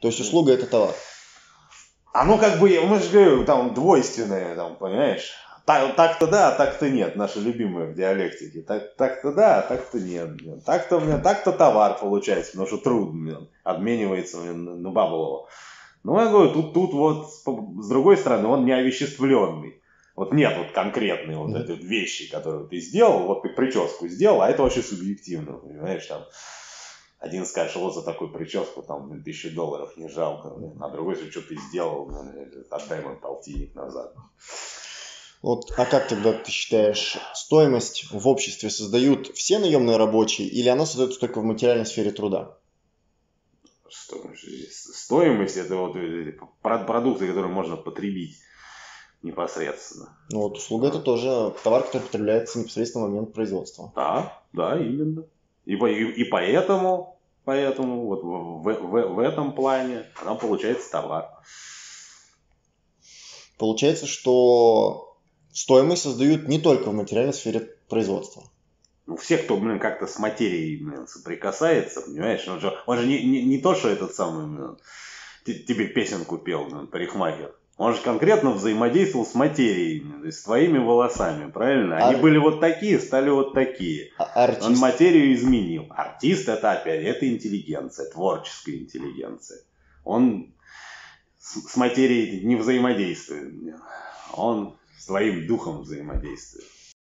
То есть услуга – это товар. Оно как бы, мы же говорим, там двойственное, там, понимаешь? Так-то да, а так-то нет, наши любимые в диалектике. Так-то да, а так-то нет. Так-то у меня, так-то товар получается, потому что труд обменивается на баблово. Ну, я говорю, тут вот, с другой стороны, он не овеществленный. Вот нет вот конкретные вот эти вещи, которые ты сделал, вот ты прическу сделал, а это вообще субъективно, понимаешь, там. Один скажет, вот за такую прическу, там, $1000 не жалко, а другой, что ты сделал, отдай мой полтинник назад. Вот, а как тогда ты считаешь, стоимость в обществе создают все наемные рабочие или она создается только в материальной сфере труда? Стоимость это вот продукты, которые можно потребить непосредственно. Ну вот услуга это тоже товар, который потребляется непосредственно в момент производства. Да, именно. И поэтому вот в этом плане она получается товар. Получается, что стоимость создают не только в материальной сфере производства. Ну, все, кто, как-то с материей, соприкасается, понимаешь, он же не то, что этот самый, тебе песенку пел, парикмахер. Он же конкретно взаимодействовал с материей, то есть с твоими волосами, правильно? Они были вот такие, стали вот такие. Артист. Он материю изменил. Артист это опять, это интеллигенция, творческая интеллигенция. Он с материей не взаимодействует, он с твоим духом взаимодействует.